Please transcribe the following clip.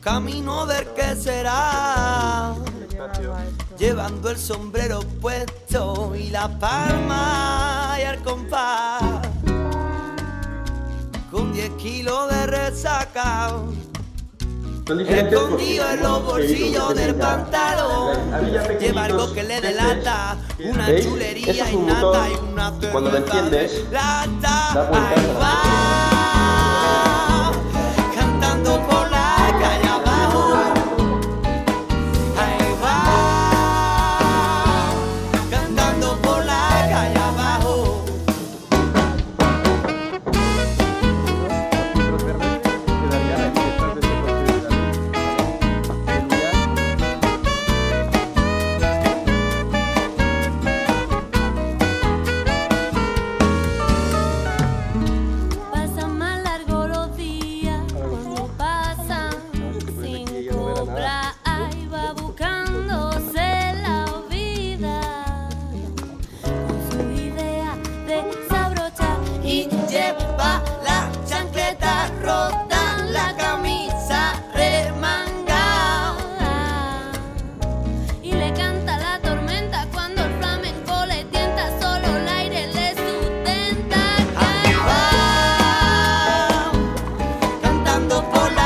camino del que será, llevando el sombrero puesto y la palma y el compás, con 10 kilos de resaca, escondido en los bolsillos del pantalón, lleva algo que le delata, una chulería innata y una cuando lo entiendes, lata. Ahí va, cantando por la calle abajo. Ahí va, cantando por la calle abajo. Pasan más largo los días cuando pasan sin cobrar. Ahí va buscándose la vida con su idea de desabrochar Y lleva la chancleta rota, la camisa remangada. y le canta la tormenta cuando el flamenco le tienta, solo el aire le sustenta. Ahí va, cantando por la